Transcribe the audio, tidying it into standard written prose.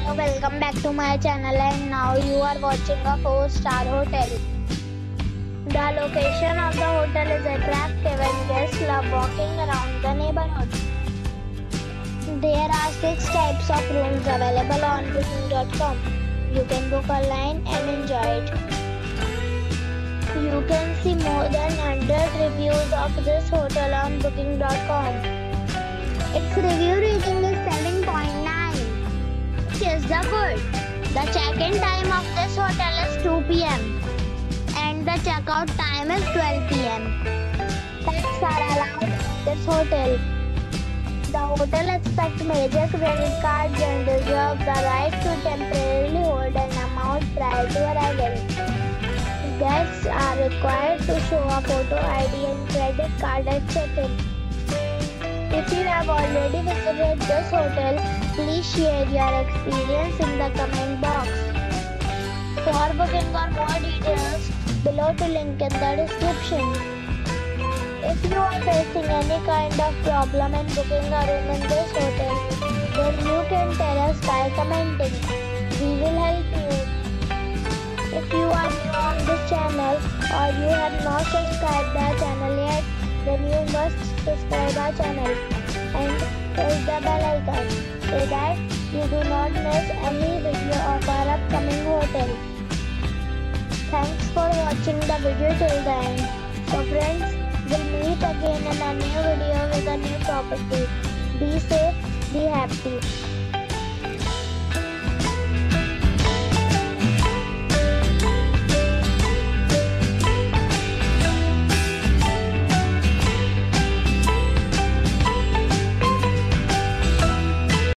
welcome back to my channel, and now you are watching a 4-star hotel. The location of the hotel is attractive and guests love walking around the neighborhood. There are 6 types of rooms available on booking.com. You can book online and enjoy it. You can see more than 100 reviews of this hotel on booking.com. Its review rating is 7.9, which is the good. The check-in time of this hotel is 2 p.m. and the check-out time is 12 p.m. Pets are allowed in this hotel. The hotel accepts major credit cards and reserves the right to temporarily hold an amount prior to arrival. Guests are required to show a photo ID and credit card at check-in. If you have already visited this hotel, please share your experience in the comment box. For booking or more details, below to link in the description. If you are facing any kind of problem in booking a room in this hotel, then you can tell us by commenting. We will help you. If you are new on this channel or you have not subscribed our channel yet, then you must subscribe our channel and press the bell icon so that you do not miss any video of our upcoming hotel. Thanks for watching the video till the end. So friends, we'll meet again in a new video with a new property. Be safe, be happy.